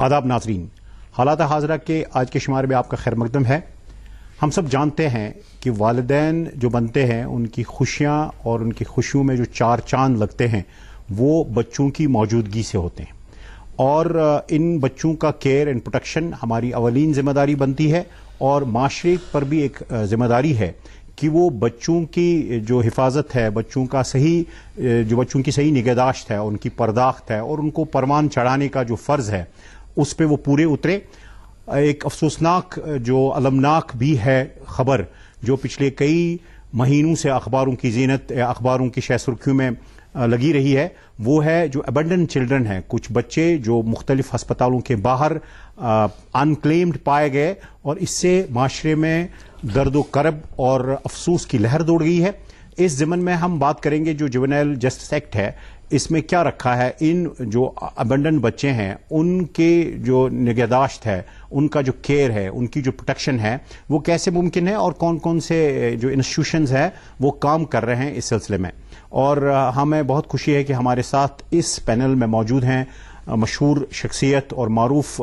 आदाब नाज़रीन, हालात हाज़िरा के आज के शुमारे में आपका खैर मकदम है। हम सब जानते हैं कि वालिदैन जो बनते हैं उनकी खुशियां और उनकी खुशियों में जो चार चांद लगते हैं वो बच्चों की मौजूदगी से होते हैं, और इन बच्चों का केयर एंड प्रोटेक्शन हमारी अवलीन जिम्मेदारी बनती है, और माशरे पर भी एक जिम्मेदारी है कि वो बच्चों की जो हिफाजत है, बच्चों की सही निगहदाश्त है, उनकी पर्दाख्त है और उनको परवान चढ़ाने का जो फ़र्ज़ है उस पर वो पूरे उतरे। एक अफसोसनाक जो अलमनाक भी है खबर जो पिछले कई महीनों से अखबारों की ज़ीनत, अखबारों की शह सुर्खियों में लगी रही है, वो है जो अबेंडन चिल्ड्रन हैं, कुछ बच्चे जो मुख्तलिफ अस्पतालों के बाहर अनक्लेम्ड पाए गए, और इससे माशरे में दर्द व करब और अफसोस की लहर दौड़ गई है। इस ज़िमन में हम बात करेंगे जो जुवेनाइल जस्टिस एक्ट है, इसमें क्या रखा है, इन जो अबेंडन बच्चे हैं उनके जो निगहदाश्त है, उनका जो केयर है, उनकी जो प्रोटेक्शन है वो कैसे मुमकिन है, और कौन कौन से जो इंस्टीट्यूशंस हैं वो काम कर रहे हैं इस सिलसिले में। और हमें बहुत खुशी है कि हमारे साथ इस पैनल में मौजूद हैं मशहूर शख्सियत और मारूफ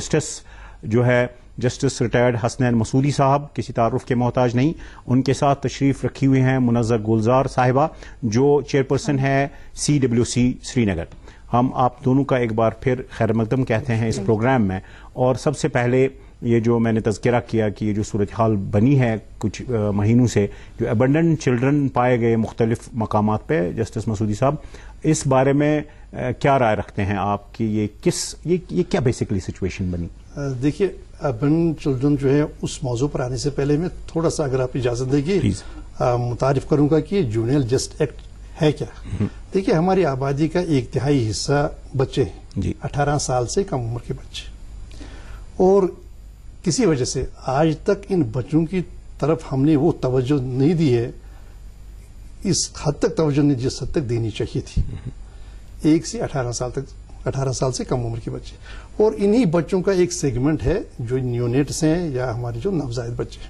जस्टिस रिटायर्ड हसनैन मसूदी साहब, किसी तारुफ के मोहताज नहीं। उनके साथ तशरीफ रखी हुई हैं मुनज़्ज़र गुलजार साहिबा जो चेयरपर्सन है CWC श्रीनगर। हम आप दोनों का एक बार फिर खैर मकदम कहते हैं इस प्रोग्राम में। और सबसे पहले ये जो मैंने तज़किरा किया कि ये जो सूरत हाल बनी है कुछ महीनों से, जो अबेंडन चिल्ड्रन पाए गए मुख्तलिफ मकामात पे, जस्टिस मसूदी साहब इस बारे में क्या राय रखते हैं आप कि ये क्या बेसिकली सिचुएशन बनी? देखिए, अबेंडन चिल्ड्रन जो है उस मौजू पर आने से पहले मैं थोड़ा सा, अगर आप इजाजत देंगे, मुतारिफ करूंगा कि जुवेनाइल जस्टिस एक्ट है क्या। देखिए, हमारी आबादी का 1/3 हिस्सा बच्चे हैं, 18 साल से कम उम्र के बच्चे, और किसी वजह से आज तक इन बच्चों की तरफ हमने वो तवज्जो नहीं दी है, इस हद तक तवज्जो नहीं जिस हद तक देनी चाहिए थी। 1 से 18 साल तक, 18 साल से कम उम्र के बच्चे, और इन्हीं बच्चों का एक सेगमेंट है जो न्यूनेट्स हैं या हमारे जो नवजायद बच्चे।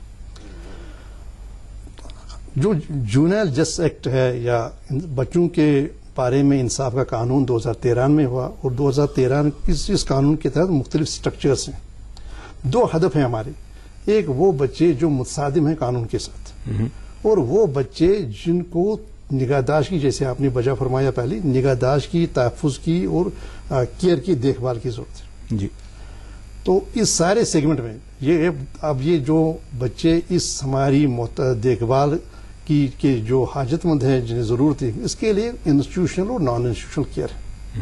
जो जुवेनाइल जस्टिस एक्ट है या बच्चों के बारे में इंसाफ का कानून 2013 में हुआ, और 2013 इस कानून के तहत मुख्तलिफ स्ट्रक्चर्स हैं। 2 हदफ हैं हमारे, एक वो बच्चे जो मुतसादिम हैं कानून के साथ, और वो बच्चे जिनको निगाहदाश्त की, जैसे आपने वजह फरमाया पहले, निगाहदाश्त की, तहफ़्फ़ुज़ की और केयर की, देखभाल की जरूरत है जी। तो इस सारे सेगमेंट में ये जो बच्चे इस हमारी देखभाल की के जो हाजतमंद हैं, जिन्हें जरूरत है, इसके लिए इंस्टीट्यूशनल और नॉन इंस्टीट्यूशनल केयर है।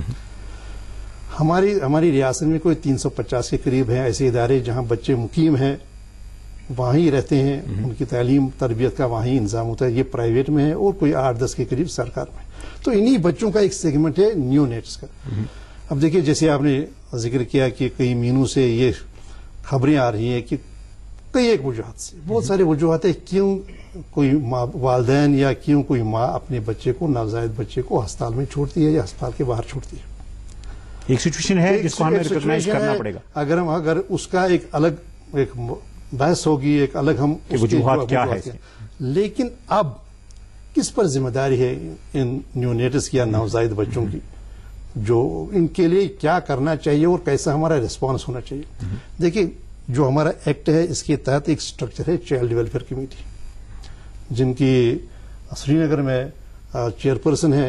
हमारी रियासत में कोई 350 के करीब हैं ऐसे इदारे जहां बच्चे मुकीम हैं, वहीं रहते हैं, उनकी तालीम तरबियत का वहीं इंतजाम होता है। ये प्राइवेट में है, और कोई 8-10 के करीब सरकार में। तो इन्हीं बच्चों का एक सेगमेंट है न्यूनेट्स का। अब देखिए, जैसे आपने जिक्र किया कि कई महीनों से ये खबरें आ रही हैं कि कई एक वजूहत से, बहुत सारे वजूहत है, क्यों कोई वालिदैन या क्यों कोई माँ अपने बच्चे को, नवजायद बच्चे को अस्पताल में छोड़ती है या अस्पताल के बाहर छोड़ती है। एक सिचुएशन है जिसको हमें रिकॉग्नाइज करना पड़ेगा। अगर उसका एक अलग एक बहस होगी, एक अलग हम वजूहत क्या है, लेकिन अब किस पर जिम्मेदारी है इन न्यूनेट्स या नवजायद बच्चों की, जो इनके लिए क्या करना चाहिए और कैसा हमारा रिस्पांस होना चाहिए। देखिए, जो हमारा एक्ट है इसके तहत एक स्ट्रक्चर है चाइल्ड वेलफेयर कमेटी, जिनकी श्रीनगर में चेयरपर्सन है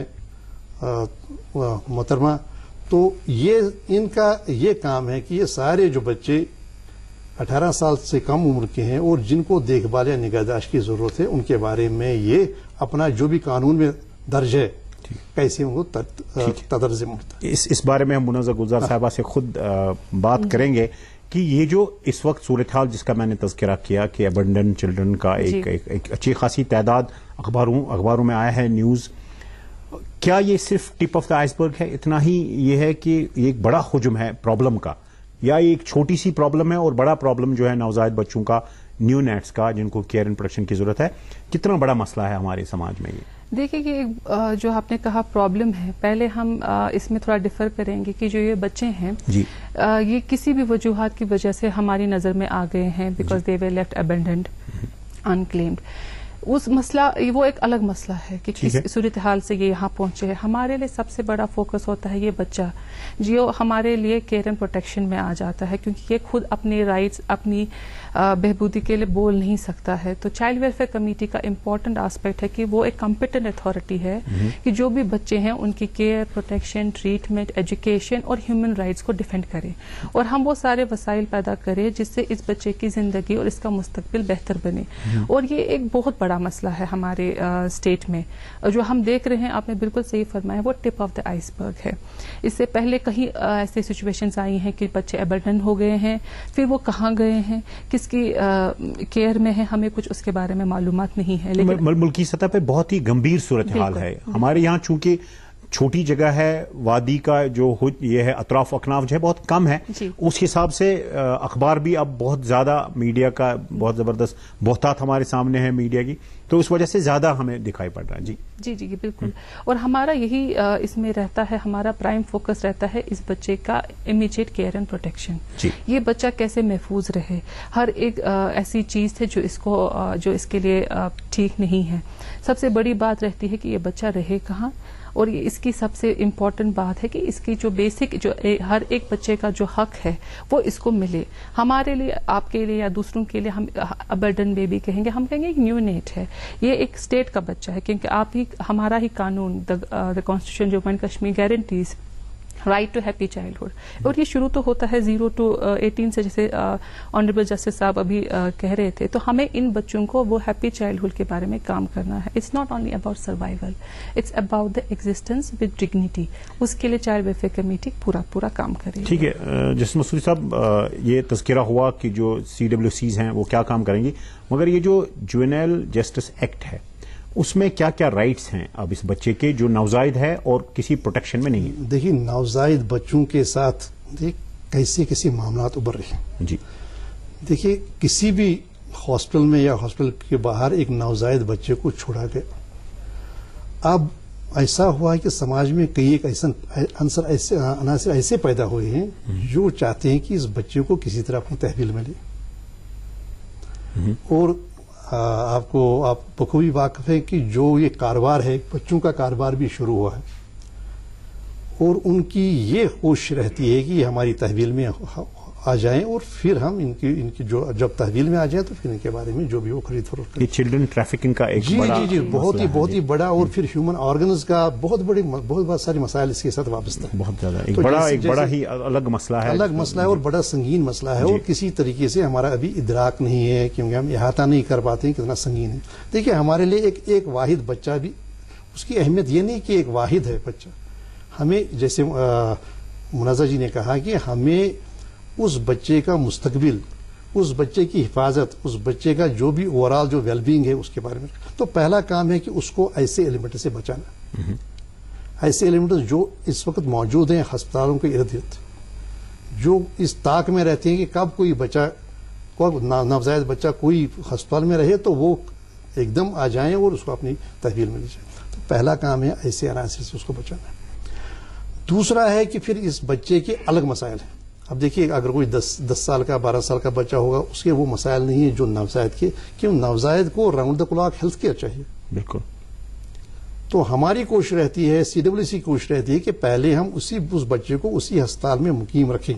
मोहतरमा। तो इनका ये काम है कि ये सारे जो बच्चे 18 साल से कम उम्र के हैं और जिनको देखभाल या निगहदाश्त की जरूरत है, उनके बारे में ये अपना जो भी कानून में दर्ज है कैसे उनको तदर्जुम होता है। इस बारे में हम मुनज़्ज़र गुलजार साहिबा से खुद बात करेंगे कि ये जो इस वक्त सूरत हाल जिसका मैंने तज़किरा किया कि अबेंडन चिल्ड्रन का एक अच्छी खासी तादाद अखबारों में आया है न्यूज़, क्या ये सिर्फ टिप ऑफ द आइसबर्ग है, इतना ही ये है कि ये एक बड़ा हुजम है प्रॉब्लम का, या ये एक छोटी सी प्रॉब्लम है और बड़ा प्रॉब्लम जो है नवजायद बच्चों का, न्यूनेट्स का, जिनको केयर एंड प्रोटेक्शन की जरूरत है, कितना बड़ा मसला है हमारे समाज में ये? देखिए कि जो आपने कहा प्रॉब्लम है, पहले हम इसमें थोड़ा डिफर करेंगे कि जो ये बच्चे हैं ये किसी भी वजूहात की वजह से हमारी नजर में आ गए हैं, because they were left abandoned, unclaimed. اس مسئلہ وہ ایک الگ مسئلہ ہے کہ کس صورتحال سے یہ یہاں پہنچے ہیں. ہمارے لیے سب سے بڑا فوکس ہوتا ہے یہ بچہ جو ہمارے لیے کیئر اینڈ پروٹیکشن میں آ جاتا ہے, کیونکہ یہ خود اپنے رائٹس اپنی بہبودی کے لیے بول نہیں سکتا ہے. تو چائلڈ ویلفیئر کمیٹی کا امپورٹنٹ آسپیکٹ ہے کہ وہ ایک کمپیٹنٹ اتھارٹی ہے کہ جو بھی بچے ہیں ان کی کیئر, پروٹیکشن, ٹریٹمنٹ, ایجوکیشن اور ہیومن رائٹس کو ڈیفینڈ کرے, اور ہم وہ سارے وسائل پیدا کریں جس سے اس بچے کی زندگی اور اس کا مستقبل بہتر بنے. اور یہ ایک بہت بڑا مسئلہ ہے ہمارے اسٹیٹ میں جو ہم دیکھ رہے ہیں. آپ نے بالکل صحیح فرمایا, وہ ٹپ آف دا آئس برگ ہے. اس سے پہلے کہیں ایسے سچویشنز آئی ہیں کہ بچے ایبنڈن ہو گئے ہیں, پھر وہ کہاں گئے ہیں, کس کی کیئر میں ہے, ہمیں کچھ اس کے بارے میں معلومات نہیں ہے. لیکن ملکی سطح پہ بہت ہی گمبھیر صورتحال ہے. ہمارے یہاں چونکہ چھوٹی جگہ ہے, وادی کا جو یہ ہے اطراف اکناف جو ہے بہت کم ہے, اس حساب سے اخبار بھی اب بہت زیادہ, میڈیا کا بہت زبردست بہتات ہمارے سامنے ہے میڈیا کی, تو اس وجہ سے زیادہ ہمیں دکھائی پڑ رہا ہے. جی جی بالکل. اور ہمارا یہی اس میں رہتا ہے, ہمارا پرائم فوکس رہتا ہے اس بچے کا امیجیٹ کیئر اینڈ پروٹیکشن. یہ بچہ کیسے محفوظ رہے. ہر ایک ایسی چیز ہے جو اس کے لیے ٹھیک نہیں ہے. سب سے بڑی بات رہتی ہے کہ یہ بچہ رہے کہاں, اور اس کی سب سے امپورٹنٹ بات ہے کہ اس کی جو بیسک جو ہر ایک بچے کا جو حق ہے وہ اس کو ملے. ہمارے لیے, آپ کے لیے یا دوسروں کے لیے ہم ابرڈن بیبی کہیں گے, ہم کہیں گے ایک نیو نیٹ ہے, یہ ایک اسٹیٹ کا بچہ ہے, کیونکہ آپ ہی ہمارا ہی قانون the constitution Jammu and Kashmir guarantees right to happy childhood, اور یہ شروع تو ہوتا ہے 0 to 18 سے, جیسے آنریبل جسٹس صاحب ابھی کہہ رہے تھے. تو ہمیں ان بچوں کو وہ ہیپی چائلڈہڈ کے بارے میں کام کرنا ہے. It's not only about survival, it's about the existence with dignity. اس کے لیے چائلڈ ویلفیئر کمیٹی پورا کام کرے. ٹھیک ہے. جسٹس مسعودی صاحب, یہ تذکرہ ہوا کہ جو CWCs ہیں وہ کیا کام کریں گی, مگر یہ جو جوینائل جسٹس ایکٹ ہے اس میں کیا کیا رائٹس ہیں اب اس بچے کے جو نوزائید ہے اور کسی پروٹیکشن میں نہیں ہے؟ دیکھیے, نوزائید بچوں کے ساتھ کیسے معاملات ابھر رہے ہیں. جی دیکھیے, کسی بھی ہاسپٹل میں یا ہاسپٹل کے باہر ایک نوزائید بچے کو چھوڑا گیا. اب ایسا ہوا ہے کہ سماج میں کئی ایک عناصر ایسے پیدا ہوئے ہیں جو چاہتے ہیں کہ اس بچے کو کسی طرح اپنی تحویل ملے, اور آپ بخوبی واقف ہے کہ جو یہ کاروبار ہے بچوں کا کاروبار بھی شروع ہوا ہے, اور ان کی یہ کوشش رہتی ہے کہ یہ ہماری تحویل میں آ جائیں, اور پھر ہم ان کی جو جب تحویل میں آ جائیں تو پھر ان کے بارے میں جو بھی وہ خرید فروخت کریں. چلڈرن ٹریفکنگ کا ایک جی بہت ہی بڑا, اور پھر ہیومن آرگنز کا بہت سارے مسائل اس کے ساتھ وابستہ ہیں. بہت زیادہ ایک بڑا ہی الگ مسئلہ ہے, اور بڑا سنگین مسئلہ ہے, اور کسی طریقے سے ہمارا ابھی ادراک نہیں ہے, کیونکہ ہم احاطہ نہیں کر پاتے ہیں کتنا سنگین ہے. دیکھیے, ہمارے لیے ایک واحد بچہ بھی, اس کی اہمیت یہ نہیں کہ ایک واحد ہے بچہ. ہمیں جیسے منازع جی نے کہا کہ ہمیں اس بچے کا مستقبل, اس بچے کی حفاظت, اس بچے کا جو بھی اوور آل جو ویل بینگ ہے اس کے بارے میں, تو پہلا کام ہے کہ اس کو ایسے ایلیمنٹ سے بچانا. ایسے ایلیمنٹ جو اس وقت موجود ہیں ہسپتالوں کے ارد گرد, جو اس طاق میں رہتے ہیں کہ کب کوئی بچہ, نوزائید بچہ کوئی ہسپتال میں رہے تو وہ ایک دم آ جائیں اور اس کو اپنی تحویل میں لے جائیں. تو پہلا کام ہے ایسے عناصر سے اس کو بچانا. دوسرا ہے کہ پھر اس بچے کے الگ مسائل ہیں. اب دیکھیے, اگر کوئی 10 سال کا 12 سال کا بچہ ہوگا, اس کے وہ مسائل نہیں ہیں جو نوزائید کے, کیوں نوزائید کو round the clock health care چاہیے. بالکل. تو ہماری کوشش رہتی ہے, CWC کی کوشش رہتی ہے کہ پہلے ہم اس بچے کو اسی ہسپتال میں مقیم رکھیں,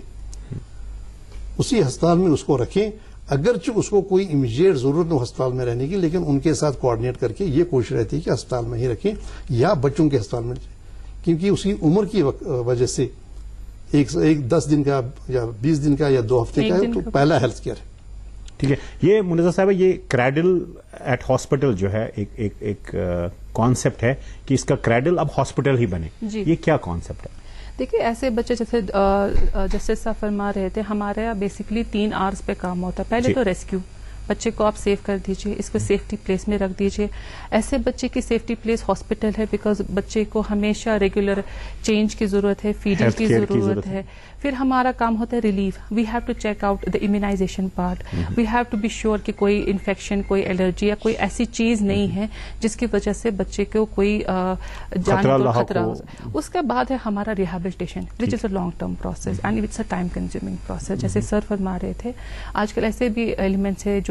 اسی ہسپتال میں اس کو رکھیں, اگرچہ اس کو کوئی امیڈیٹ ضرورت نہ ہو ہسپتال میں رہنے کی, لیکن ان کے ساتھ کوآرڈینیٹ کر کے یہ کوشش رہتی ہے کہ ہسپتال میں ہی رکھیں یا بچوں کے ہسپتال میں رکھیں, کیونکہ اس کی عمر کی وجہ سے ایک 10 دن کا یا 20 دن کا یا 2 ہفتے کا ہے, تو پہلا ہیلتھ کیئر ہے. ٹھیک ہے. یہ منازع صاحب, یہ کریڈل ایٹ ہاسپٹل جو ہے ایک کانسیپٹ ہے کہ اس کا کریڈل اب ہاسپٹل ہی بنے, یہ کیا کانسیپٹ ہے؟ دیکھیے, ایسے بچے جیسے جسٹس صاحب فرما رہے تھے, ہمارے یہاں بیسکلی 3 آرز پہ کام ہوتا ہے. پہلے تو ریسکیو, بچے کو آپ سیو کر دیجئے, اس کو سیفٹی پلیس میں رکھ دیجئے. ایسے بچے کی سیفٹی پلیس ہاسپٹل ہے, بیکاز بچے کو ہمیشہ ریگولر چینج کی ضرورت ہے, فیڈنگ کی ضرورت ہے. پھر ہمارا کام ہوتا ہے relief. We have to check out the immunization part, we have to be sure کہ کوئی انفیکشن, کوئی الرجی یا کوئی ایسی چیز نہیں ہے جس کی وجہ سے بچے کو کوئی جان کو خطرہ ہو. اس کے بعد ہے ہمارا rehabilitation, which is a long term process and it's a time consuming process. جیسے سر فرما رہے تھے, آج کل ایسے بھی ایلیمنٹس ہے جو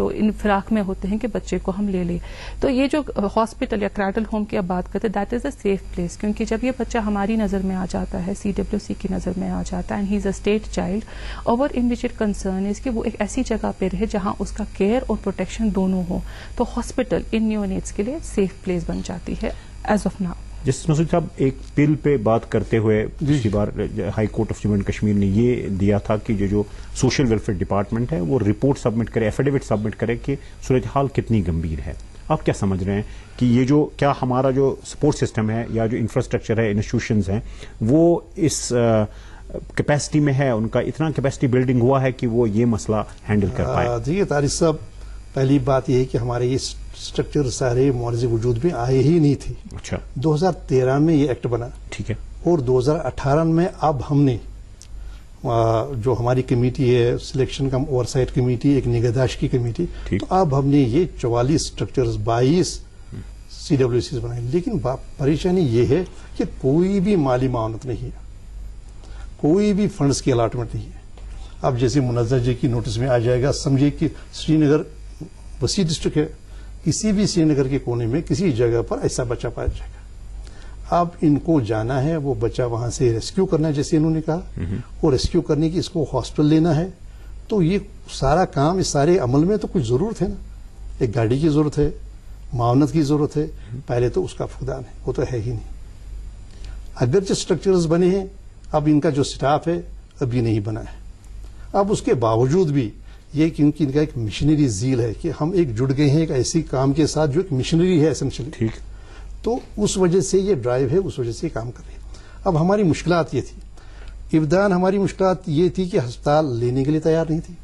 ان فراق میں ہوتے ہیں کہ بچے کو ہم لے لیں. تو یہ جو ہاسپٹل یا کریڈل ہوم کی اب بات کرتے ہیں, that is a safe place, کیونکہ جب یہ بچہ ہماری نظر میں آ جاتا ہے, CWC کی نظر میں آ جاتا ہے, and he is a state child, اور امیڈیٹ کنسرن از کہ وہ ایک ایسی جگہ پہ رہے جہاں اس کا کیئر اور پروٹیکشن دونوں ہو. تو ہاسپٹل ان نیونیٹس کے لیے سیف پلیس بن جاتی ہے as of now. Justice Masood صاحب, ایک بل پہ بات کرتے ہوئے پچھلی بار high court of Jammu and Kashmir نے یہ دیا تھا کہ جو سوشل ویلفیئر ڈپارٹمنٹ ہے وہ رپورٹ سبمٹ کرے, ایفیڈیوٹ سبمٹ کرے کہ صورتحال کتنی گمبھیر ہے. آپ کیا سمجھ رہے ہیں کہ یہ جو کیا ہمارا جو سپورٹ سسٹم ہے یا جو انفراسٹرکچر ہے, انسٹیٹیوشنز ہیں, وہ اس کیپیسٹی میں ہے, ان کا اتنا کیپیسٹی بلڈنگ ہوا ہے کہ وہ یہ مسئلہ ہینڈل کر پائے؟ دیکھیے طارق صاحب, پہلی بات یہ ہے کہ ہمارے یہ اسٹرکچر سارے معارضے وجود میں آئے ہی نہیں تھے. اچھا. 2013 میں یہ ایکٹ بنا, ٹھیک ہے, اور 2018 میں اب ہم نے جو ہماری کمیٹی ہے selection come over site committee, ایک نگہداشت کی کمیٹی, تو اب ہم نے یہ 44 اسٹرکچرز 22 CWCs بنائے. لیکن پریشانی یہ ہے کہ کوئی بھی مالی معاونت نہیں ہے, کوئی بھی فنڈز کی الاٹمنٹ نہیں ہے. اب جیسے منظر جی کی نوٹس میں آ جائے گا, سمجھے کہ سری نگر وسیع ڈسٹرکٹ ہے, کسی بھی سری نگر کے کونے میں کسی جگہ پر ایسا بچہ پایا جائے گا. اب ان کو جانا ہے, وہ بچہ وہاں سے ریسکیو کرنا ہے جیسے انہوں نے کہا, اور ریسکیو کرنے کی اس کو ہاسپٹل لینا ہے. تو یہ سارا کام, اس سارے عمل میں تو کچھ ضرورت ہے نا, ایک گاڑی کی ضرورت ہے, معاونت کی ضرورت ہے. پہلے تو اس کا فقدان ہے, وہ تو ہے ہی نہیں. اگرچہ اسٹرکچرز بنے ہیں, اب ان کا جو سٹاف ہے ابھی نہیں بنا ہے. اب اس کے باوجود بھی یہ کیونکہ ان کا ایک مشنری زیل ہے کہ ہم ایک جڑ گئے ہیں ایک ایسی کام کے ساتھ جو ایک مشنری ہے اسینشلی, ٹھیک, تو اس وجہ سے یہ ڈرائیو ہے, اس وجہ سے یہ کام کر رہے ہیں. اب ہماری مشکلات یہ تھی, ابتداً ہماری مشکلات یہ تھی کہ ہسپتال لینے کے لیے تیار نہیں تھی,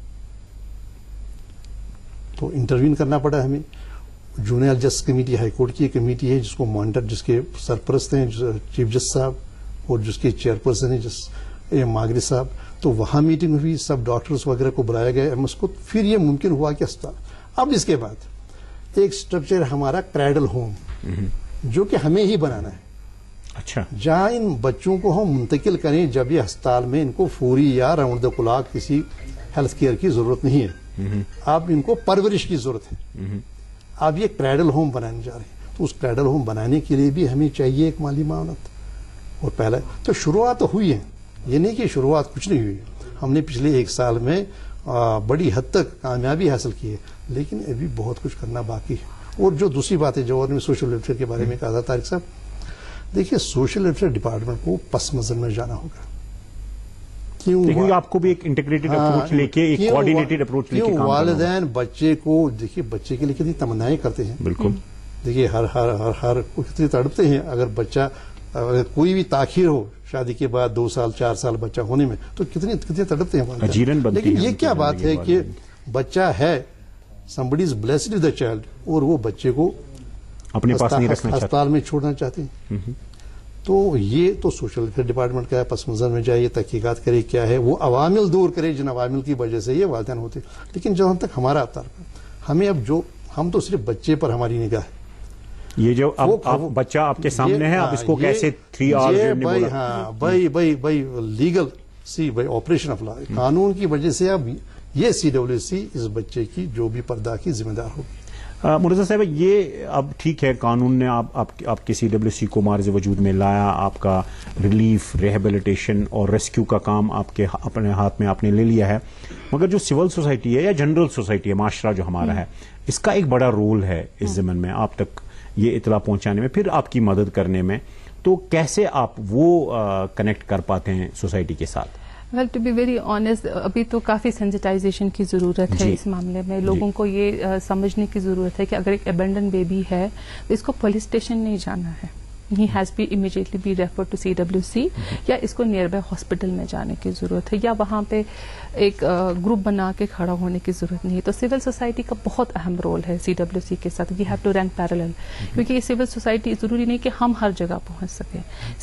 تو انٹروین کرنا پڑا ہمیں. Junior justice committee high court کی کمیٹی ہے جس کو مانیٹر, جس کے سرپرست ہیں چیف جسٹس صاحب, اور جس کے چیئرپرسن ہیں جس ماگری صاحب. تو وہاں میٹنگ ہوئی, سب ڈاکٹرز وغیرہ کو بلایا گیا ایم ایس کو, پھر یہ ممکن ہوا کہ ہسپتال. اب اس کے بعد ایک اسٹرکچر ہمارا کریڈل ہوم جو کہ ہمیں ہی بنانا ہے. اچھا. جہاں ان بچوں کو ہم منتقل کریں جب یہ ہسپتال میں ان کو فوری یا راؤنڈ دا کلاک کسی ہیلتھ کیئر کی ضرورت نہیں ہے, اب ان کو پرورش کی ضرورت ہے. اب یہ کریڈل ہوم بنانے جا رہے ہیں, تو اس کریڈل ہوم بنانے کے لیے بھی ہمیں چاہیے ایک مالی معاونت. اور پہلا تو شروعات تو ہوئی ہے, یہ نہیں کہ شروعات کچھ نہیں ہوئی. ہم نے پچھلے 1 سال میں بڑی حد تک کامیابی حاصل کی ہے, لیکن ابھی بہت کچھ کرنا باقی ہے. اور جو دوسری بات ہے جو نے سوشل ویلفیئر کے بارے میں کہا تھا طارق صاحب, دیکھیے سوشل ویلفیئر ڈپارٹمنٹ کو پس منظر میں جانا ہوگا. کیوں آپ کو بھی ایک انٹیگریٹڈ اپروچ لے کے, ایک کوآرڈینیٹڈ اپروچ لے کے کام کرنا. والدین بچے کو, دیکھیے بچے کے لیے کتنی تمنائیں کرتے ہیں. بالکل. دیکھیے ہر کتنی تڑپتے ہیں. اگر بچہ اگر کوئی بھی تاخیر ہو شادی کے بعد 2 سال 4 سال بچہ ہونے میں, تو کتنے تڑپتے ہیں. لیکن یہ کیا بات ہے کہ بچہ ہے, somebody is blessed with the child, اور وہ بچے کو اپنے پاس نہیں رکھنا چاہتے, ہسپتال میں چھوڑنا چاہتے ہیں. تو یہ تو سوشل ویلفیئر ڈپارٹمنٹ کا ہے, پس منظر میں جائے, تحقیقات کرے کیا ہے, وہ عوامل دور کرے جن عوامل کی وجہ سے یہ والدین ہوتے. لیکن جہاں تک ہمارا تعلق, ہمیں اب جو ہم تو صرف بچے پر ہماری نگاہ ہے. یہ جو اب بچہ آپ کے سامنے ہے, اب اس کو کیسے 3 آورز, ہاں by legal see by operation of law, قانون کی وجہ سے اب یہ CWC اس بچے کی جو بھی پردہ کی ذمہ دار ہوگی. مرزا صاحب, یہ اب ٹھیک ہے قانون نے آپ کے CWC کو معرض وجود میں لایا, آپ کا ریلیف, ریہیبلیٹیشن اور ریسکیو کا کام آپ کے اپنے ہاتھ میں آپ نے لے لیا ہے, مگر جو سول سوسائٹی ہے یا جنرل سوسائٹی ہے, معاشرہ جو ہمارا ہے, اس کا ایک بڑا رول ہے اس ضمن میں آپ تک یہ اطلاع پہنچانے میں, پھر آپ کی مدد کرنے میں. تو کیسے آپ وہ کنیکٹ کر پاتے ہیں سوسائٹی کے ساتھ؟ Well to be very honest, ابھی تو کافی سینسٹائزیشن کی ضرورت ہے اس معاملے میں. لوگوں کو یہ سمجھنے کی ضرورت ہے کہ اگر ایک ابینڈن بیبی ہے تو اس کو پولیس اسٹیشن نہیں جانا ہے, he has be immediately be refer to CWC, یا اس کو نیئر بائی ہاسپٹل میں جانے کی ضرورت ہے, یا وہاں پہ ایک گروپ بنا کے کھڑا ہونے کی ضرورت نہیں ہے. تو سول سوسائٹی کا بہت اہم رول ہے CWC کے ساتھ. We have to run parallel, کیونکہ یہ سول سوسائٹی ضروری نہیں کہ ہم ہر جگہ پہنچ سکیں.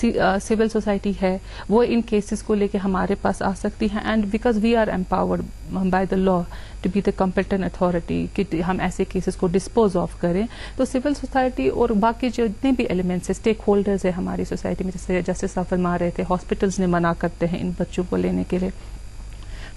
سول سوسائٹی ہے وہ ان کیسز کو لے کے ہمارے پاس آ سکتی ہیں, and because we are empowered by the law to be the competent authority کہ ہم ایسے کیسز کو ڈسپوز آف کریں. تو سول سوسائٹی اور باقی جتنے بھی ایلیمنٹس ہیں, اسٹیک ہولڈرز ہیں ہماری سوسائٹی میں, جیسے جسٹس صاحب فرما رہے تھے, ہاسپٹلز نے منع کرتے ہیں ان بچوں کو لینے کے لیے.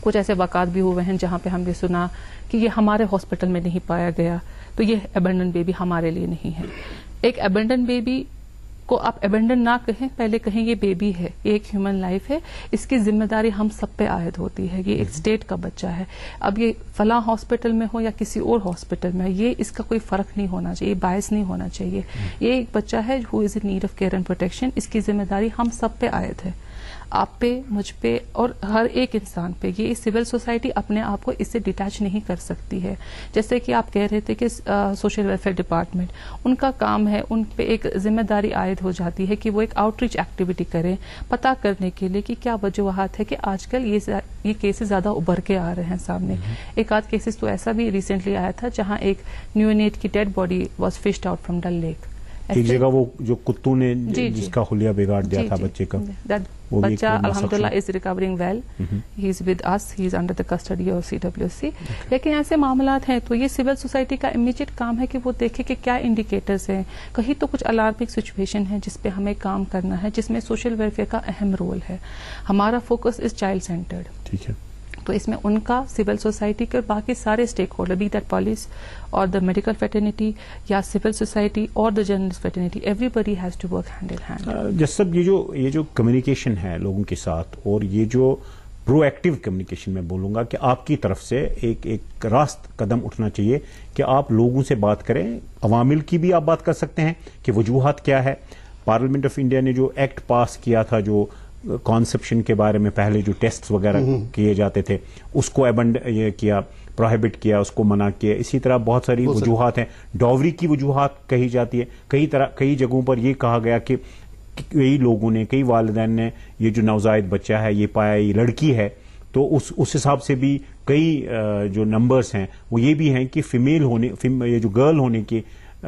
کچھ ایسے واقعات بھی ہوئے ہیں جہاں پہ ہم نے سنا کہ یہ ہمارے ہاسپٹل میں نہیں پایا گیا تو یہ ایبنڈن بیبی ہمارے لیے نہیں ہے. ایک ایبنڈن بیبی کو آپ ایبنڈن نہ کہیں, پہلے کہیں یہ بیبی ہے, یہ ایک ہیومن لائف ہے, اس کی ذمہ داری ہم سب پہ عائد ہوتی ہے. یہ ایک اسٹیٹ کا بچہ ہے. اب یہ فلاں ہاسپٹل میں ہو یا کسی اور ہاسپٹل میں, یہ اس کا کوئی فرق نہیں ہونا چاہیے, باعث نہیں ہونا چاہیے. یہ ایک بچہ ہے who is in need of care and protection. اس کی ذمہ داری ہم سب پہ عائد ہے, آپ پہ, مجھ پہ اور ہر ایک انسان پہ. یہ سول سوسائٹی اپنے آپ کو اس سے ڈیٹیچ نہیں کر سکتی ہے. جیسے کہ آپ کہہ رہے تھے کہ سوشل ویلفیئر ڈپارٹمنٹ, ان کا کام ہے, ان پہ ایک ذمہ داری عائد ہو جاتی ہے کہ وہ ایک آؤٹ ریچ ایکٹیویٹی کریں پتہ کرنے کے لیے کہ کیا وجوہات ہے کہ آج کل یہ کیسز زیادہ ابھر کے آ رہے ہیں سامنے. ایک آدھ کیسز تو ایسا بھی ریسنٹلی آیا تھا جہاں ایک نیونیٹ کی dead body was fished out from Dal lake. ایک جگہ وہ جو کتوں نے جس کا خلیہ بگاڑ دیا تھا بچے کا, بچہ الحمدللہ is recovering well, he is with us, he is under the custody of CWC. لیکن ایسے معاملات ہیں تو یہ سول سوسائٹی کا امیجیٹ کام ہے کہ وہ دیکھے کہ کیا انڈیکیٹرز ہیں, کہیں تو کچھ الارمنگ سچویشن ہے جس پہ ہمیں کام کرنا ہے, جس میں سوشل ویلفیئر کا اہم رول ہے. ہمارا فوکس از چائلڈ سینٹرڈ. ٹھیک ہے, تو اس میں ان کا, سول سوسائٹی کے اور باقی سارے stakeholder, be that police اور دا میڈیکل فیٹرنیٹی یا سول سوسائٹی اور the journalist fraternity, everybody has to work hand in hand. جس سب یہ جو کمیونیکیشن ہے لوگوں کے ساتھ, اور یہ جو پرو ایکٹیو کمیونیکیشن میں بولوں گا کہ آپ کی طرف سے ایک راست قدم اٹھنا چاہیے کہ آپ لوگوں سے بات کریں. عوامل کی بھی آپ بات کر سکتے ہیں کہ وجوہات کیا ہے. پارلیمنٹ آف انڈیا نے جو ایکٹ پاس کیا تھا, جو کانسیپشن کے بارے میں پہلے جو ٹیسٹ وغیرہ کیے جاتے تھے, اس کو یہ کیا, پروہیبٹ کیا, اس کو منع کیا. اسی طرح بہت ساری وجوہات ہیں. ڈاوری کی وجوہات کہی جاتی ہے. کئی جگہوں پر یہ کہا گیا کہ کئی لوگوں نے, کئی والدین نے یہ جو نوزائیدہ بچہ ہے یہ پایا یہ لڑکی ہے, تو اس حساب سے بھی کئی جو نمبرز ہیں وہ یہ بھی ہیں کہ فیمیل ہونے, یہ جو گرل ہونے کی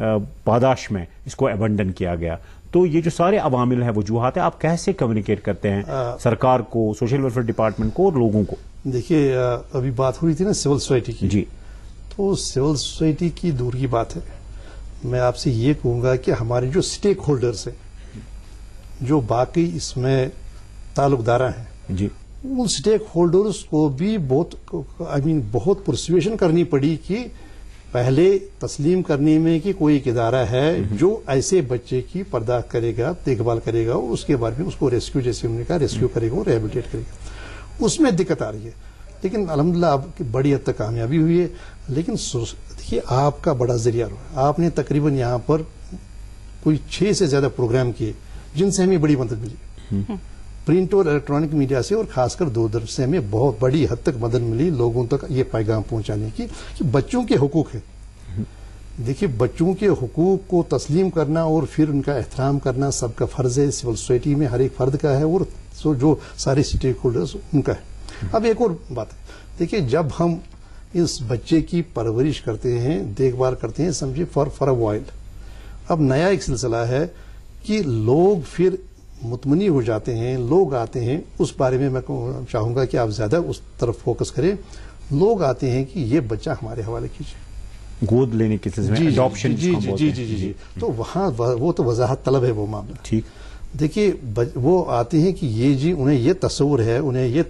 پاداش میں اس کو ایبنڈن کیا گیا. تو یہ جو سارے عوامل ہیں, وجوہات ہیں, آپ کیسے کمیونیکیٹ کرتے ہیں سرکار کو, سوشل ویلفیئر ڈپارٹمنٹ کو اور لوگوں کو؟ دیکھیے, ابھی بات ہوئی تھی نا سول سوسائٹی کی, جی, تو سول سوسائٹی کی دور کی بات ہے. میں آپ سے یہ کہوں گا کہ ہمارے جو اسٹیک ہولڈرز ہیں, جو باقی اس میں تعلق دارہ ہیں, جی, ان اسٹیک ہولڈرز کو بھی بہت پرسویشن کرنی پڑی کہ پہلے تسلیم کرنے میں کہ کوئی ایک ادارہ ہے جو ایسے بچے کی پرداخت کرے گا, دیکھ بھال کرے گا, اور اس کے بارے میں اس کو ریسکیو, جیسے انہوں نے کہا, ریسکیو کرے گا اور ریہیبلیٹیٹ کرے گا. اس میں دقت آ رہی ہے, لیکن الحمدللہ اب بڑی حد تک کامیابی ہوئی ہے. لیکن دیکھیے, آپ کا بڑا ذریعہ رہا, آپ نے تقریباً یہاں پر کوئی 6 سے زیادہ پروگرام کیے جن سے ہمیں بڑی مدد ملی, پرنٹ اور الیکٹرانک میڈیا سے, اور خاص کر دوردرشن سے ہمیں بہت بڑی حد تک مدد ملی لوگوں تک یہ پیغام پہنچانے کی کہ بچوں کے حقوق ہیں. دیکھیے, بچوں کے حقوق کو تسلیم کرنا اور پھر ان کا احترام کرنا سب کا فرض ہے. سول سوسائٹی میں ہر ایک فرد کا ہے, اور جو سارے اسٹیک ہولڈرز ان کا ہے. اب ایک اور بات ہے, دیکھیے, جب ہم اس بچے کی پرورش کرتے ہیں, دیکھ بھال کرتے ہیں, سمجھے فار وائل, اب نیا ایک سلسلہ ہے کہ لوگ پھر مطمئن ہو جاتے ہیں, لوگ آتے ہیں, اس بارے میں چاہوں گا کہ آپ زیادہ اس طرف فوکس کریں. لوگ آتے ہیں کہ یہ بچہ ہمارے حوالے کیجیے, گود لینے کی اڈاپشن. جی, تو وہاں وہ تو وضاحت طلب ہے وہ معاملہ. ٹھیک, دیکھیے, وہ آتے ہیں کہ یہ جی انہیں یہ تصور ہے, انہیں یہ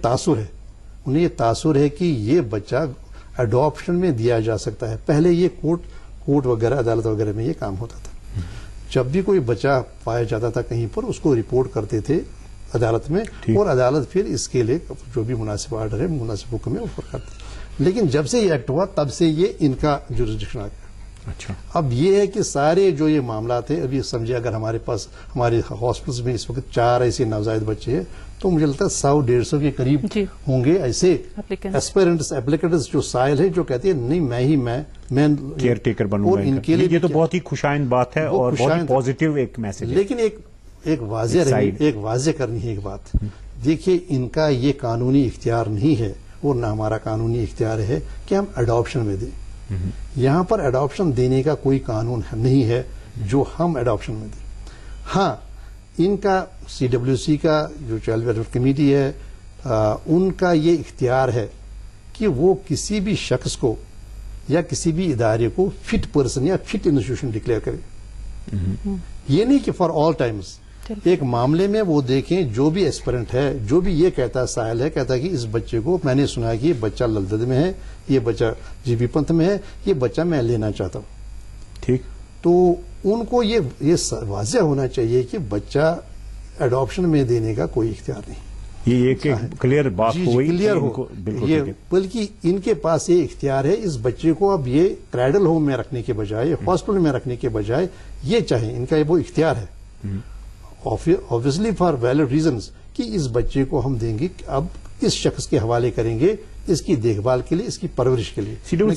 تاثر ہے کہ یہ بچہ اڈاپشن میں دیا جا سکتا ہے. پہلے یہ کورٹ وغیرہ, عدالت وغیرہ میں یہ کام ہوتا تھا. جب بھی کوئی بچہ پایا جاتا تھا کہیں پر, اس کو رپورٹ کرتے تھے عدالت میں, اور عدالت پھر اس کے لیے جو بھی مناسب آرڈر ہے, مناسب حکم ہے, وہ کرتے. لیکن جب سے یہ ایکٹ ہوا تب سے یہ ان کا جورسڈکشن آ گیا. اچھا, اب یہ ہے کہ سارے جو یہ معاملات ہیں, ابھی سمجھے اگر ہمارے پاس ہمارے ہاسپٹلس میں اس وقت 4 ایسے نوزائیدہ بچے ہیں, تو مجھے لگتا ہے 100-150 کے قریب ہوں گے ایسے ایسپیرنٹس, اپلیکینٹس جو سائل ہیں, جو کہتے ہیں نہیں میں کیئر ٹیکر بنوں گا. ان کے لیے یہ تو بہت ہی خوشائند بات ہے اور بہت پازیٹیو ایک میسج ہے. لیکن ایک واضح کرنی ہے ایک بات. دیکھیے, ان کا یہ قانونی اختیار نہیں ہے, اور نہ ہمارا قانونی اختیار ہے کہ ہم اڈاپشن میں دیں. یہاں پر اڈاپشن دینے کا کوئی قانون نہیں ہے جو ہم اڈاپشن میں دیں. ہاں, ان کا CWC کا جو چائلڈ ویلفیئر کمیٹی ہے, ان کا یہ اختیار ہے کہ وہ کسی بھی شخص کو یا کسی بھی ادارے کو فٹ پرسن یا فٹ انسٹیٹیوشن ڈکلیئر کرے. یہ نہیں کہ فار آل ٹائمز, ایک معاملے میں وہ دیکھیں جو بھی ایسپیرنٹ ہے، جو بھی یہ کہتا ہے، سائل ہے، کہتا ہے کہ اس بچے کو میں نے سنا کہ یہ بچہ للدد میں ہے، یہ بچہ جی بی پنتھ میں ہے، یہ بچہ میں لینا چاہتا ہوں، ٹھیک، تو ان کو یہ واضح ہونا چاہیے کہ بچہ ایڈاپشن میں دینے کا کوئی اختیار نہیں، یہ کلیئر بات ہوئی، کلیئر ہو، یہ بلکہ ان کے پاس یہ اختیار ہے اس بچے کو اب یہ کریڈل ہوم میں رکھنے کے بجائے، ہاسپٹل میں رکھنے کے بجائے یہ چاہیں، ان کا وہ اختیار ہے obviously فار ویلڈ ریزنز کہ اس بچے کو ہم دیں گے، اب اس شخص کے حوالے کریں گے اس کی دیکھ بھال کے لیے، اس کی پرورش کے لیے۔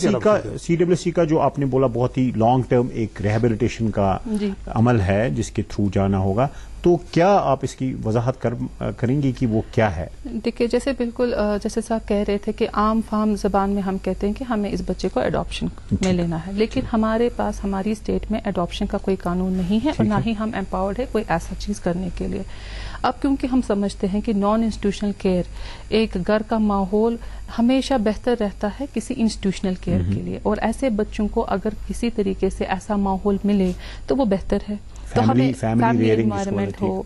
سی ڈبلیو سی کا جو آپ نے بولا بہت ہی لانگ ٹرم ایک ریہیبلیٹیشن کا عمل ہے جس کے تھرو جانا ہوگا، تو کیا آپ اس کی وضاحت کریں گی کہ وہ کیا ہے؟ دیکھیے جیسے بالکل جیسے صاحب کہہ رہے تھے کہ عام فام زبان میں ہم کہتے ہیں کہ ہمیں اس بچے کو ایڈاپشن میں لینا ہے، لیکن ہمارے پاس ہماری اسٹیٹ میں ایڈاپشن کا کوئی قانون نہیں ہے اور نہ ہی ہم امپاورڈ ہے کوئی ایسا چیز کرنے کے لیے۔ اب کیونکہ ہم سمجھتے ہیں کہ نان انسٹیٹیوشنل کیئر، ایک گھر کا ماحول ہمیشہ بہتر رہتا ہے کسی انسٹیٹیوشنل کیئر کے لیے، اور ایسے بچوں کو اگر کسی طریقے سے ایسا ماحول ملے تو وہ بہتر ہے، تو ہمیں فیملی انوائرمنٹ ہو،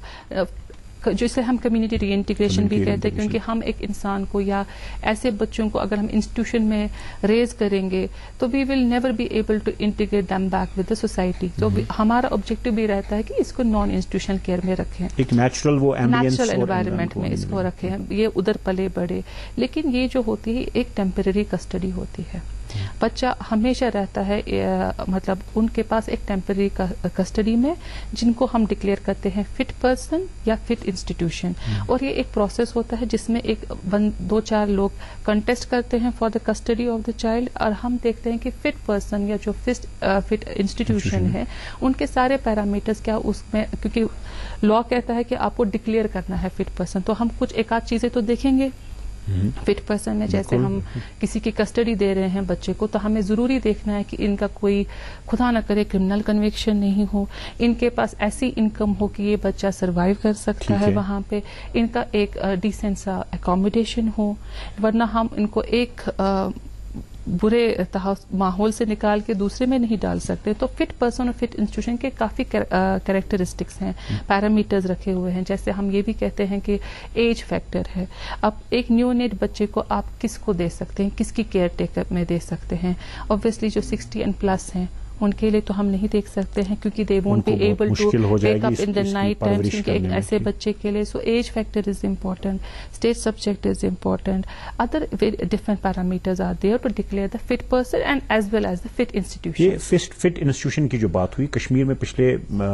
جسے ہم کمیونٹی ری انٹیگریشن بھی کہتے ہیں، کیونکہ ہم ایک انسان کو یا ایسے بچوں کو اگر ہم انسٹیٹیوشن میں ریز کریں گے تو we will never be able to integrate them back with the society, تو ہمارا آبجیکٹو بھی رہتا ہے کہ اس کو نان انسٹیٹیوشنل کیئر میں رکھیں، ایک نیچرل انوائرمنٹ میں اس کو رکھیں، یہ ادھر پلے بڑھے، لیکن یہ جو ہوتی ہے ایک ٹیمپرری کسٹڈی ہوتی ہے، بچہ ہمیشہ رہتا ہے مطلب ان کے پاس ایک ٹیمپرری کسٹڈی میں جن کو ہم ڈکلیئر کرتے ہیں فٹ پرسن یا فٹ انسٹیٹیوشن، اور یہ ایک پروسیس ہوتا ہے جس میں ایک 2-4 لوگ کنٹیسٹ کرتے ہیں for the custody of the child, اور ہم دیکھتے ہیں کہ فٹ پرسن یا جو فٹ انسٹیٹیوشن ہے ان کے سارے پیرامیٹرز کیا اس میں، کیونکہ لا کہتا ہے کہ آپ کو ڈکلیئر کرنا ہے فٹ پرسن، تو ہم کچھ ایک آدھ چیزیں تو دیکھیں گے فٹ پرسن میں، جیسے ہم کسی کی کسٹڈی دے رہے ہیں بچے کو تو ہمیں ضروری دیکھنا ہے کہ ان کا کوئی خدا نہ کرے کرمنل کنوکشن نہیں ہو، ان کے پاس ایسی انکم ہو کہ یہ بچہ سروائیو کر سکتا ہے وہاں پہ، ان کا ایک ڈیسنٹ سا اکوموڈیشن ہو، ورنہ ہم ان کو ایک برے ماحول سے نکال کے دوسرے میں نہیں ڈال سکتے۔ تو فٹ پرسن اور فٹ انسٹیٹیوشن کے کافی کریکٹرسٹکس ہیں، پیرامیٹرز رکھے ہوئے ہیں، جیسے ہم یہ بھی کہتے ہیں کہ ایج فیکٹر ہے، اب ایک نیو نیٹ بچے کو آپ کس کو دے سکتے ہیں، کس کی کیئر ٹیکر میں دے سکتے ہیں، اوبویسلی جو 60 اینڈ پلس ہیں ان کے لیے تو ہم نہیں دیکھ سکتے ہیں کیونکہ they won't be able to wake up in the night time, کیونکہ ایک ایسے بچے کے لیے so age factor is important, stage subject is important, other different parameters are there to declare the fit person and as well as the fit institution. یہ fit institution کی جو بات ہوئی، کشمیر میں پچھلے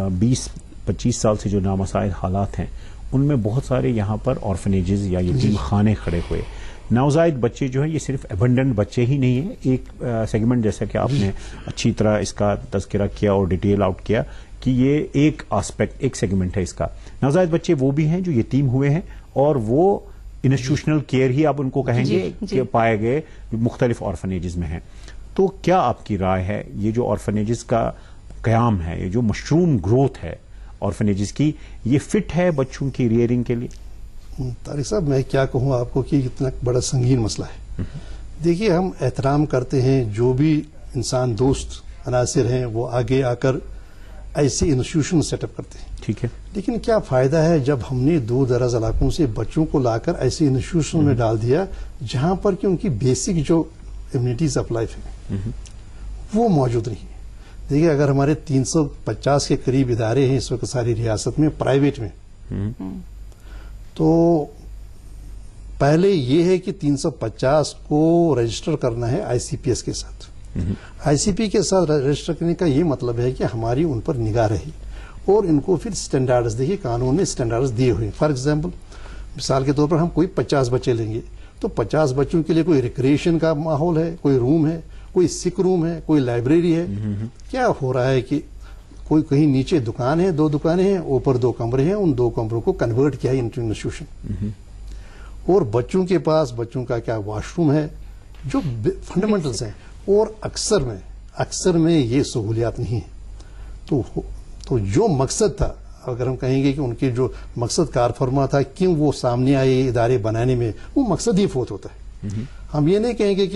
20-25 سال سے جو نامساعد حالات ہیں ان میں بہت سارے یہاں پر آرفنیجز یا یتیم خانے کھڑے ہوئے، نوزائید بچے جو ہیں یہ صرف ایبنڈنٹ بچے ہی نہیں ہیں، ایک سیگمنٹ جیسا کہ آپ نے اچھی طرح اس کا تذکرہ کیا اور ڈیٹیل آؤٹ کیا کہ یہ ایک آسپیکٹ، ایک سیگمنٹ ہے اس کا، نوزائید بچے وہ بھی ہیں جو یتیم ہوئے ہیں اور وہ انسٹیٹیوشنل کیئر ہی آپ ان کو کہیں گے کہ پائے گئے مختلف آرفنیجز میں ہیں، تو کیا آپ کی رائے ہے یہ جو آرفنیجز کا قیام ہے، یہ جو مشروم گروتھ ہے آرفنیجز کی، یہ فٹ ہے بچوں کی ریئرنگ کے لیے؟ طارق صاحب میں کیا کہوں آپ کو کہ اتنا بڑا سنگین مسئلہ ہے۔ دیکھیے ہم احترام کرتے ہیں جو بھی انسان دوست عناصر ہیں وہ آگے آ کر ایسی انسٹیٹیوشن سیٹ اپ کرتے ہیں، ٹھیک ہے، لیکن کیا فائدہ ہے جب ہم نے دور دراز علاقوں سے بچوں کو لا کر ایسی انسٹیٹیوشن میں ڈال دیا جہاں پر کہ ان کی بیسک جو امیونٹیز آف لائف ہیں وہ موجود نہیں ہے۔ دیکھیے اگر ہمارے 350 کے قریب ادارے ہیں اس وقت ساری ریاست میں پرائیویٹ میں، تو پہلے یہ ہے کہ 350 کو رجسٹر کرنا ہے آئی سی پی ایس کے ساتھ، آئی سی پی کے ساتھ رجسٹر کرنے کا یہ مطلب ہے کہ ہماری ان پر نگاہ رہی اور ان کو پھر سٹینڈرڈز، دیکھیے قانون نے سٹینڈرڈز دیے ہوئے ہیں، فار ایگزامپل مثال کے طور پر ہم کوئی 50 بچے لیں گے تو 50 بچوں کے لیے کوئی ریکریشن کا ماحول ہے، کوئی روم ہے، کوئی سک روم ہے، کوئی لائبریری ہے۔ کیا ہو رہا ہے کہ کوئی کہیں نیچے دکان ہے، 2 دکانیں ہیں، اوپر 2 کمرے ہیں، ان 2 کمروں کو کنورٹ کیا ہے انٹو انسٹیٹیوشن، اور بچوں کے پاس بچوں کا کیا واش روم ہے جو فنڈامنٹلز ہیں، اور اکثر میں یہ سہولیات نہیں ہیں۔ تو جو مقصد تھا، اگر ہم کہیں گے کہ ان کے جو مقصد کار فرما تھا کیوں وہ سامنے آئے ادارے بنانے میں، وہ مقصد ہی فوت ہوتا ہے۔ ہم یہ نہیں کہیں گے کہ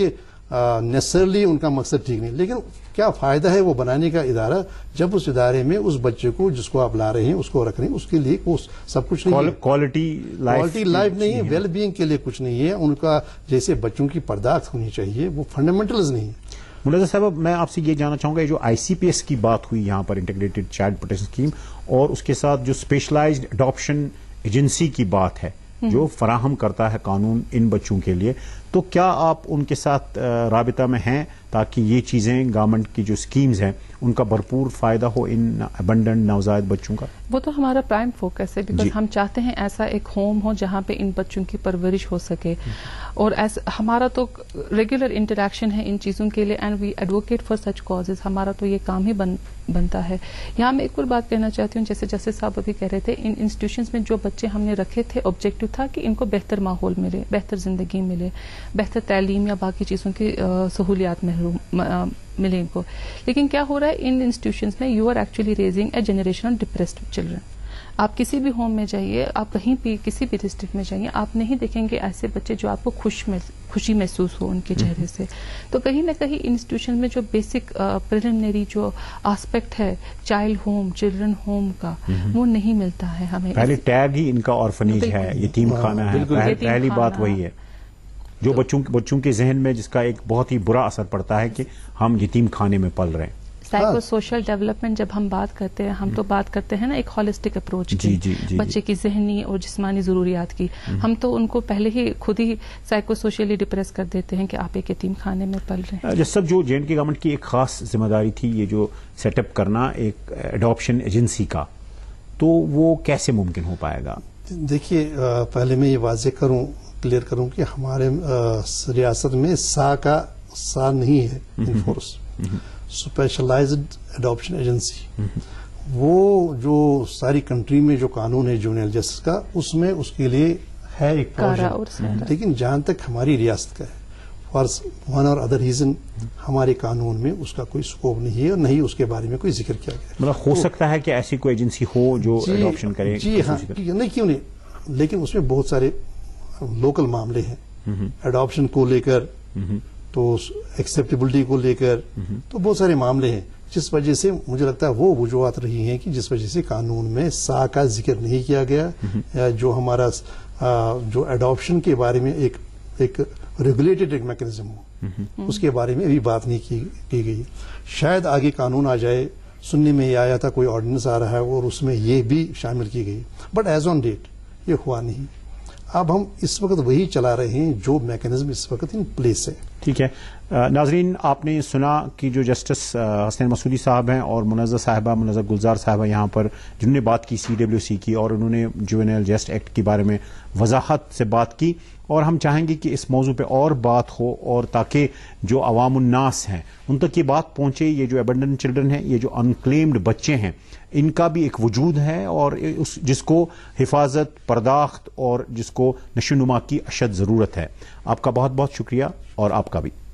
نیسرلی ان کا مقصد ٹھیک نہیں، لیکن کیا فائدہ ہے وہ بنانے کا ادارہ جب اس ادارے میں اس بچے کو جس کو آپ لا رہے ہیں اس کو رکھ رہے ہیں، اس کے لیے سب کچھ نہیں ہے، کوالٹی لائف نہیں ہے، ویل بینگ کے لیے کچھ نہیں ہے، ان کا جیسے بچوں کی پرداخت ہونی چاہیے وہ فنڈامنٹلز نہیں ہے۔ منازل صاحب، میں آپ سے یہ جاننا چاہوں گا، یہ جو ICPS کی بات ہوئی یہاں پر، انٹیگریٹڈ چائلڈ پروٹیکشن اسکیم، اور اس کے ساتھ جو اسپیشلائزڈ اڈاپشن ایجنسی کی بات ہے جو فراہم کرتا ہے قانون ان بچوں کے لیے، تو کیا آپ ان کے ساتھ رابطہ میں ہیں تاکہ یہ چیزیں گورنمنٹ کی جو اسکیمز ہیں ان کا بھرپور فائدہ ہو ان ابنڈنٹ نوزائیدہ بچوں کا؟ وہ تو ہمارا پرائم فوکس ہے، بیکاز ہم چاہتے ہیں ایسا ایک ہوم ہو جہاں پہ ان بچوں کی پرورش ہو سکے، اور ہمارا تو ریگولر انٹریکشن ہے ان چیزوں کے لیے، and we advocate for such causes, ہمارا تو یہ کام ہی بنتا ہے۔ یہاں میں ایک اور بات کہنا چاہتی ہوں، جیسے جسٹس صاحب ابھی کہہ رہے تھے، ان انسٹیٹیوشنز میں جو بچے ہم نے رکھے تھے، آبجیکٹو تھا کہ ان کو بہتر ماحول ملے، بہتر زندگی ملے، بہتر تعلیم یا باقی چیزوں کی سہولیات ملے ان کو، لیکن کیا ہو رہا ہے ان انسٹیٹیوشنز میں، you are actually raising a generation of depressed children. آپ کسی بھی ہوم میں جائیے، آپ کہیں بھی کسی بھی ڈسٹرکٹ میں جائیے، آپ نہیں دیکھیں گے ایسے بچے جو آپ کو خوشی محسوس ہو ان کے چہرے سے۔ تو کہیں نہ کہیں انسٹیٹیوشن میں جو بیسک پریلیمنری جو آسپیکٹ ہے چائلڈ ہوم، چلڈرن ہوم کا، وہ نہیں ملتا ہے ہمیں۔ پہلے ٹیگ ہی ان کا آرفنیج ہے، یتیم خانہ ہے، پہلی بات وہی ہے جو بچوں کے ذہن میں جس کا ایک بہت ہی برا اثر پڑتا ہے کہ ہم یتیم خانے میں پل رہے ہیں۔ سائیکو سوشل ڈیولپمنٹ جب ہم بات کرتے ہیں، ہم تو بات کرتے ہیں نا ایک ہولسٹک اپروچ کی، بچے کی ذہنی اور جسمانی ضروریات کی، ہم تو ان کو پہلے ہی خود ہی سائیکو سوشلی ڈپریس کر دیتے ہیں کہ آپ ایک یتیم خانے میں پل رہے ہیں۔ جس سب جو JNK گورنمنٹ کی ایک خاص ذمہ داری تھی یہ جو سیٹ اپ کرنا ایک اڈاپشن ایجنسی کا، تو وہ کیسے ممکن ہو پائے گا؟ دیکھیے، پہلے میں یہ واضح کلیئر کروں کہ ہمارے ریاست میں سا نہیں ہے انفورس، اسپیشلائزڈ اڈاپشن ایجنسی، وہ جو ساری کنٹری میں جو قانون ہے جونیئر جسٹس کا، اس میں اس کے لیے ہے ایک پروویژن، لیکن جہاں تک ہماری ریاست کا ہے، for one or other reason ہمارے قانون میں اس کا کوئی سکوپ نہیں ہے اور نہ ہی اس کے بارے میں کوئی ذکر کیا گیا۔ مطلب ہو سکتا ہے کہ ایسی کوئی ایجنسی ہو جو اڈاپشن کرے؟ جی ہاں، نہیں کیوں نہیں، لیکن اس میں بہت سارے لوکل معاملے ہیں اڈاپشن کو لے کر، تو ایکسیپٹیبلٹی کو لے کر، تو بہت سارے معاملے ہیں جس وجہ سے مجھے لگتا ہے وہ وجوہات رہی ہیں کہ جس وجہ سے قانون میں سا کا ذکر نہیں کیا گیا، یا جو ہمارا جو اڈاپشن کے بارے میں ایک ریگولیٹڈ ایک میکینزم ہو، اس کے بارے میں ابھی بات نہیں کی گئی۔ شاید آگے قانون آ جائے، سننے میں یہ آیا تھا کوئی آرڈیننس آ رہا ہے اور اس میں یہ بھی شامل کی گئی، بٹ ایز آن ڈیٹ یہ ہوا نہیں۔ اب ہم اس وقت وہی چلا رہے ہیں جو میکینزم اس وقت ان پلیس ہے۔ ٹھیک ہے ناظرین، آپ نے سنا کہ جو جسٹس حسنین مسعودی صاحب ہیں اور منزل صاحبہ منزل گلزار صاحبہ یہاں پر جنہوں نے بات کی CWC کی، اور انہوں نے جوینائل جسٹس ایکٹ کے بارے میں وضاحت سے بات کی، اور ہم چاہیں گے کہ اس موضوع پہ اور بات ہو، اور تاکہ جو عوام الناس ہیں ان تک یہ بات پہنچے، یہ جو ابنڈنٹ چلڈرن ہیں، یہ جو انکلیمڈ بچے ہیں، ان کا بھی ایک وجود ہے، اور جس کو حفاظت، پرداخت اور جس کو نشو و نما کی اشد ضرورت ہے۔ آپ کا بہت بہت شکریہ، اور آپ کا بھی۔